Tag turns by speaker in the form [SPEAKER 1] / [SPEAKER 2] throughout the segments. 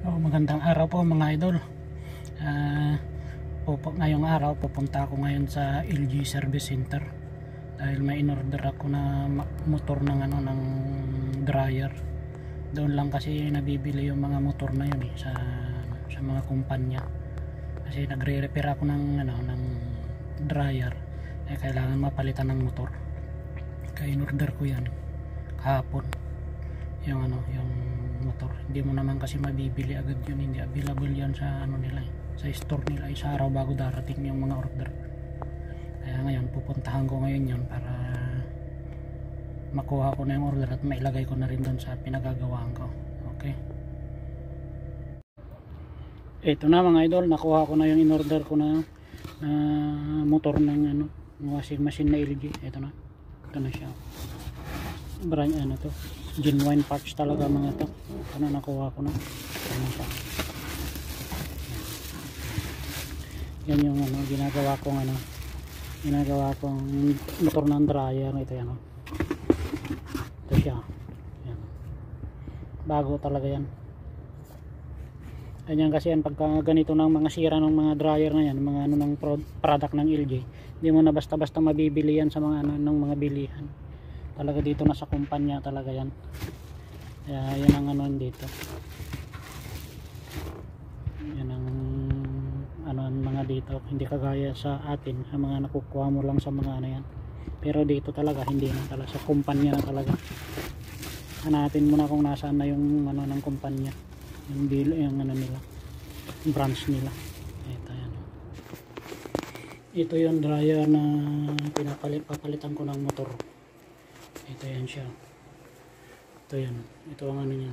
[SPEAKER 1] Oh, magandang araw po mga idol. Ngayong araw pupunta ako ngayon sa LG Service Center dahil may in-order ako na motor ng ng dryer. Doon lang kasi nabibili yung mga motor na yun sa mga kumpanya. Kasi nagre-repair ako ng dryer. Kailangan mapalitan ng motor. Kaya in-order ko yan kahapon. Yung motor, hindi mo naman kasi mabibili agad yun, hindi available yan sa nila sa store nila, sa araw bago darating yung mga order. Kaya ngayon pupuntahan ko ngayon yun para makuha ko na yung order at mailagay ko na rin doon sa pinagagawaan ko. Okay, ito na mga idol, nakuha ko na yung in-order ko na motor ng washing machine na LG. Ito na siya, brand to, genuine parts talaga mga to. Nakuha ko na. Yan yung ginagawa kong motor ng dryer. Ito yan ito siya. Yan. Bago talaga yan. Ganyan kasi yan pagka ganito ng mga sira ng mga dryer na yan, mga ng product ng LG, hindi mo na basta-basta mabibili yan sa mga ng mga bilihan. Talaga dito na sa kumpanya talaga yan. Kaya yan ang dito. Yan ang mga dito, hindi kagaya sa atin, sa mga nakukuha mo lang sa mga yan. Pero dito talaga hindi na talaga, sa kumpanya na talaga. Hanapin mo na kung nasaan na yung ng kumpanya. Yung bill, yung nila, branch nila. Ito yan. Ito yung dryer na papalitan ko ng motor. Ito yan siya. Ito yan. Ito ang niya.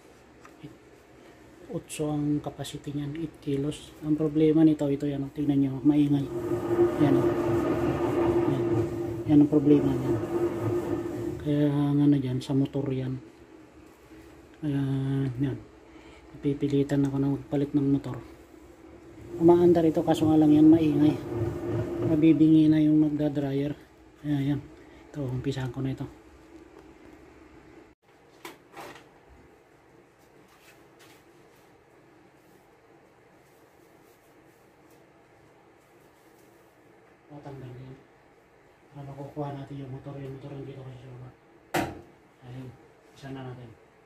[SPEAKER 1] 8 ang capacity niyan, 8 kilos. Ang problema nito, ito yan. Tingnan nyo, maingay. Yan. Yan. Yan ang problema niyan. Kaya dyan, sa motor yan. Kaya yan. Pipilitan ako na magpalit ng motor. Umaandar ito kaso nga lang yan maingay. Mabibingi na yung magda-dryer. Ayan. Ito, umpisahan ko na ito. Tatanggalin. Para makukuha natin yung motor. Yung motor yung dito kasi sa baba. Ayun. Isa na natin.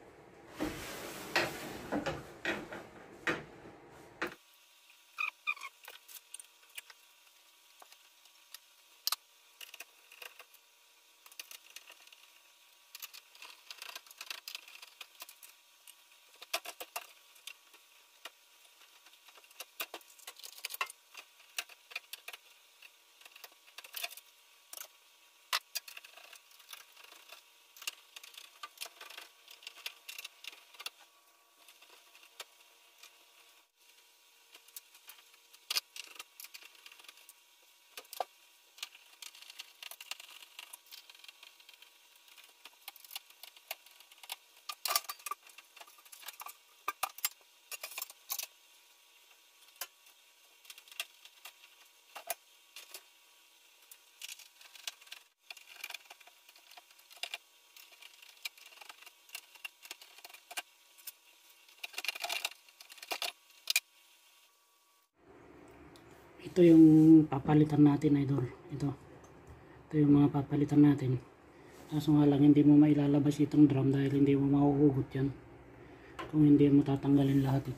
[SPEAKER 1] Ito yung papalitan natin, idol. Ito yung mga papalitan natin. Kaso nga lang hindi mo mailalabas itong drum dahil hindi mo mahuhugot yan kung hindi mo tatanggalin lahat ito.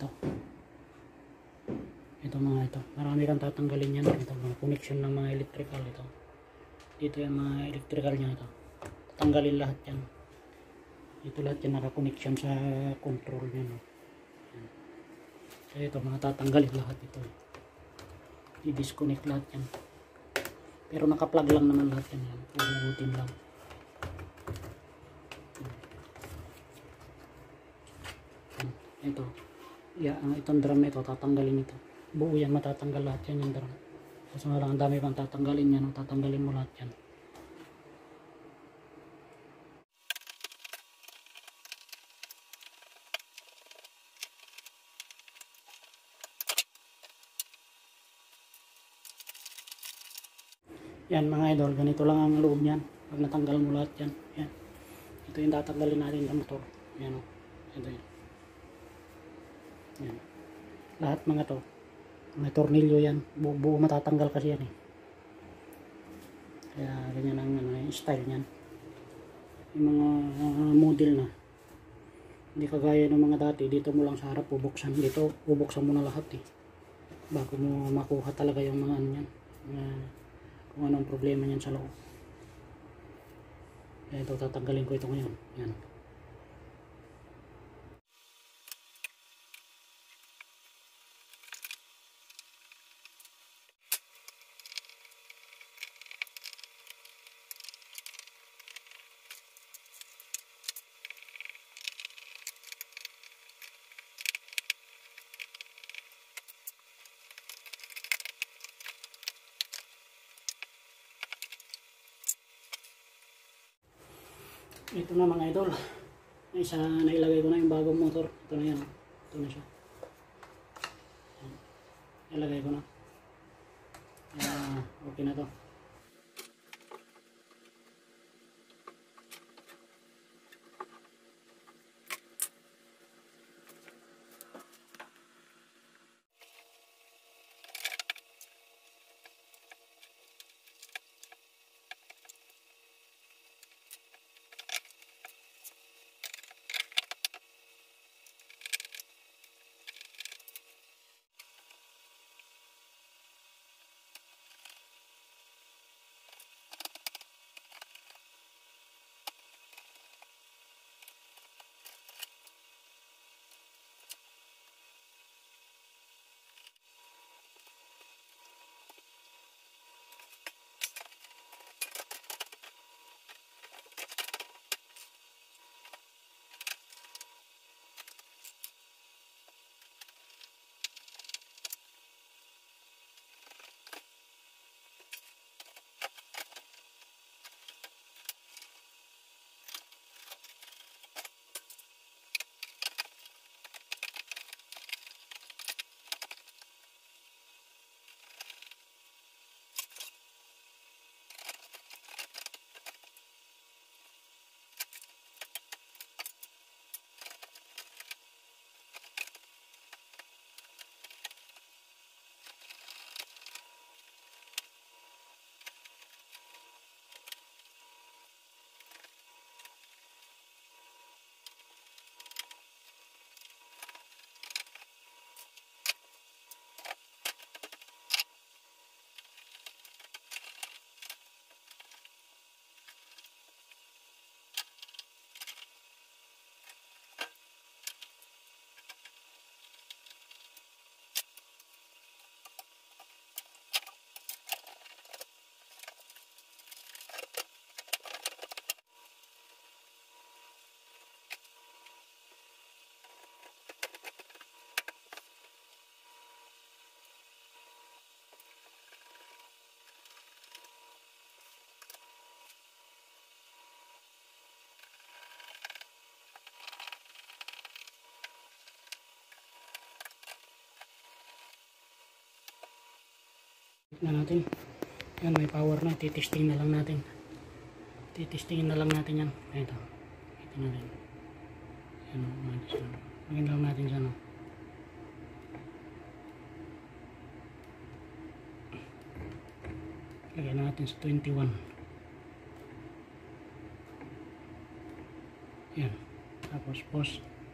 [SPEAKER 1] Ito mga ito, marami kang tatanggalin yan. Ito mga connection ng mga electrical. Dito yung mga electrical nya ito, tatanggalin lahat yan. Ito lahat yan naka-connection sa control nya, no? Kaya ito mga tatanggalin lahat ito. I-disconnect lahat yan. Pero naka-plug lang naman lahat yan. Puhugutin lang. Ito. Itong drum ito, tatanggalin ito. Buo yan, matatanggal lahat yan yung drum. Kasi nga lang, ang dami pang tatanggalin yan. Tatanggalin mo lahat yan. Yan mga idol, ganito lang ang loob niyan. Pag natanggal mo lahat yan. Yan. Ito yung tatanggalin natin ng motor. Yan o. Ito yan. Yan. Lahat mga to may tornilyo yan, buo matatanggal kasi yan eh. Kaya ganyan ang yung style niyan. Yung mga model na hindi kagaya ng mga dati, dito mo lang sa harap bubuksan, dito bubuksan mo na lahat eh bago mo makuha talaga yung mga ano yan, kung anong problema niyan sa loob. Kaya ito tatanggalin ko ito ngayon. Yan. Ito na mga idol, isa nailagay ko na yung bagong motor. Ito na yan, ito na siya. Nilagay ko na, okay na to. Na natin yan, may power na, titesting na lang natin, titestingin na lang natin yan. Ito natin yan, magin lang natin sa ano, lagyan natin sa 21 yan, tapos pause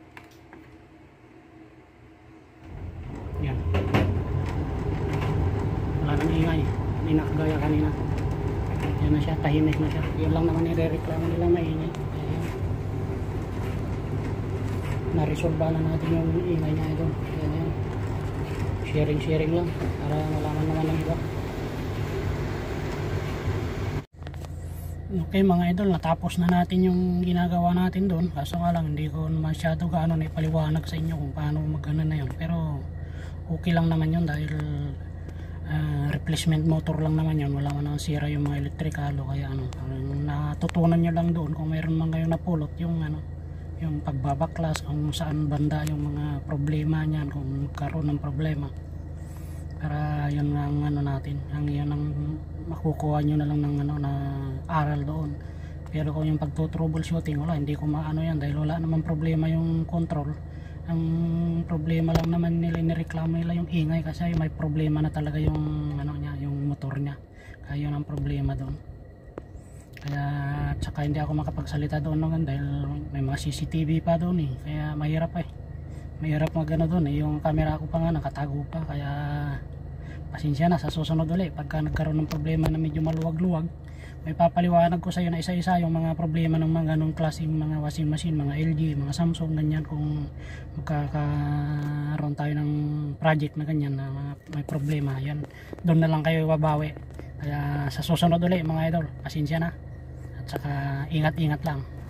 [SPEAKER 1] yan. Wala nang ingay, hindi na kagaya kanina. Yan na siya, tahimik na siya. Yun lang naman nire-reklamo nila, maingay. Na-resolve na natin yung ingay niya ito. Yan. Sharing lang para malaman naman ng iba. Okay mga idol, natapos na natin yung ginagawa natin doon. Kaso nga lang hindi ko masyado gaano na ipaliwanag sa inyo kung paano mag-ano na yun. Pero okay lang naman yun dahil replacement motor lang naman yun, wala man ang sira yung mga elektrikalo. Kaya ano, natutunan nyo lang doon kung mayroon man kayo napulot yung ano, yung pagbabaklas, kung saan banda yung mga problema niyan, kung magkaroon ng problema, para yun ang ano natin, ang yun ang makukuha nyo na lang ng ano, na aral doon. Pero kung yung pagto-troubleshooting, wala, hindi ko maano yan dahil wala naman problema yung control. Ang problema lang naman nila, nireklamo nila yung ingay kasi may problema na talaga yung ano niya, yung motor niya. Kaya yun ang problema doon. Kaya tsaka hindi ako makapagsalita doon naman dahil may mga CCTV pa doon eh. Kaya mahirap eh. Mahirap magano doon eh. Yung camera ko pa nga nakatago pa. Kaya pasensya na sa susunod ulit. Pagka nagkaroon ng problema na medyo maluwag-luwag, may papaliwanag ko sa iyo na isa-isa yung mga problema ng mga ganong klaseng mga washing machine, mga LG, mga Samsung, ganyan. Kung magkakaroon tayo ng project na ganyan na may problema, yan, doon na lang kayo babawi. Kaya sa susunod ulit mga idol, pasensya na at saka ingat-ingat lang.